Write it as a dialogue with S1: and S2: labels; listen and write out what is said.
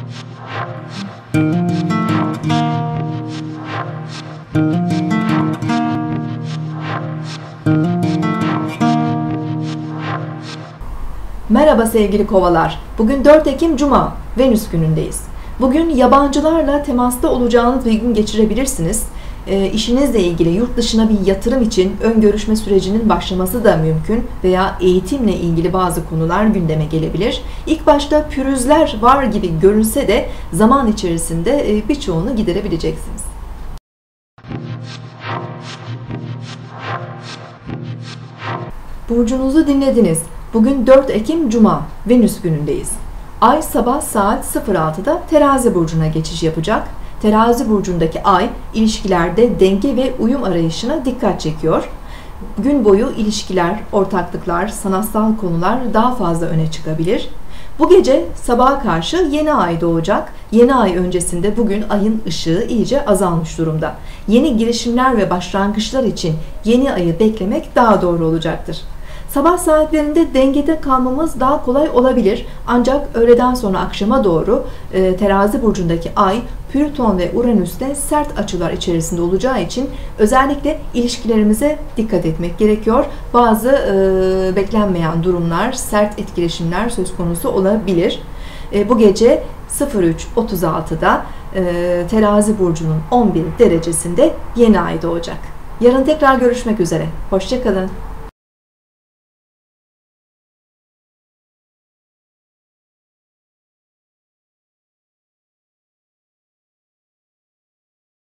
S1: Merhaba sevgili kovalar. Bugün 4 Ekim Cuma, Venüs günündeyiz. Bugün yabancılarla temasta olacağınız bir gün geçirebilirsiniz. İşinizle ilgili yurt dışına bir yatırım için ön görüşme sürecinin başlaması da mümkün veya eğitimle ilgili bazı konular gündeme gelebilir. İlk başta pürüzler var gibi görünse de zaman içerisinde birçoğunu giderebileceksiniz. Burcunuzu dinlediniz. Bugün 4 Ekim Cuma, Venüs günündeyiz. Ay sabah saat 06'da Terazi burcuna geçiş yapacak. Terazi burcundaki ay ilişkilerde denge ve uyum arayışına dikkat çekiyor. Gün boyu ilişkiler, ortaklıklar, sanatsal konular daha fazla öne çıkabilir. Bu gece sabaha karşı yeni ay doğacak. Yeni ay öncesinde bugün ayın ışığı iyice azalmış durumda. Yeni girişimler ve başlangıçlar için yeni ayı beklemek daha doğru olacaktır. Sabah saatlerinde dengede kalmamız daha kolay olabilir. Ancak öğleden sonra akşama doğru Terazi burcundaki ay Plüton ve Uranüs'te sert açılar içerisinde olacağı için özellikle ilişkilerimize dikkat etmek gerekiyor. Bazı beklenmeyen durumlar, sert etkileşimler söz konusu olabilir. Bu gece 03.36'da Terazi burcunun 11 derecesinde yeni ay doğacak. Yarın tekrar görüşmek üzere. Hoşça kalın.